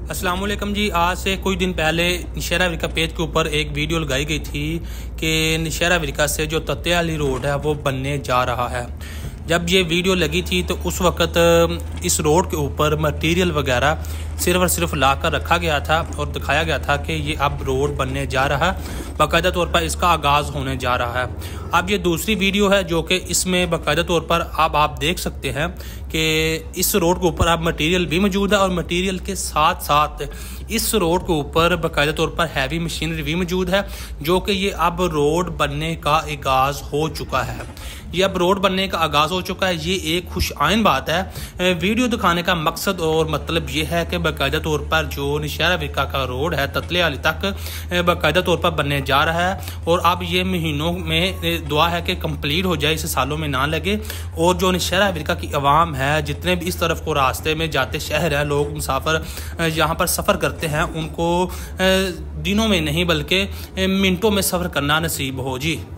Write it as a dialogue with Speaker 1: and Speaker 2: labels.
Speaker 1: अस्सलाम वालेकुम जी। आज से कुछ दिन पहले नौशहरा अफ्रीका पेज के ऊपर एक वीडियो लगाई गई थी कि नौशहरा अफ्रीका से जो तत्याली रोड है वो बनने जा रहा है। जब ये वीडियो लगी थी तो उस वक़्त इस रोड के ऊपर मटेरियल वगैरह सिर्फ और सिर्फ ला कर रखा गया था और दिखाया गया था कि ये अब रोड बनने जा रहा है, बाकायदा तौर पर इसका आगाज़ होने जा रहा है। अब ये दूसरी वीडियो है जो कि इसमें बाकायदा तौर पर अब आप देख सकते हैं कि इस रोड के ऊपर अब मटेरियल भी मौजूद है और मटेरियल के साथ साथ इस रोड के ऊपर बाकायदा तौर पर हैवी मशीनरी भी मौजूद है, जो कि ये अब रोड बनने का आगाज़ हो चुका है। ये अब रोड बनने का आगाज़ हो चुका है। ये एक खुश आइन बात है। वीडियो दिखाने का मकसद और मतलब ये है कि बाकायदा तौर पर जो नौशहरा अफ्रीका का रोड है ततलियाली तक बाकायदा तौर पर बनने जा रहा है और अब ये महीनों में दुआ है कि कंप्लीट हो जाए, इसे सालों में ना लगे। और जो नौशहरा अफ्रीका की आवाम है, जितने भी इस तरफ को रास्ते में जाते शहर हैं, लोग मुसाफिर यहाँ पर सफ़र करते हैं, उनको दिनों में नहीं बल्कि मिनटों में सफ़र करना नसीब हो जी।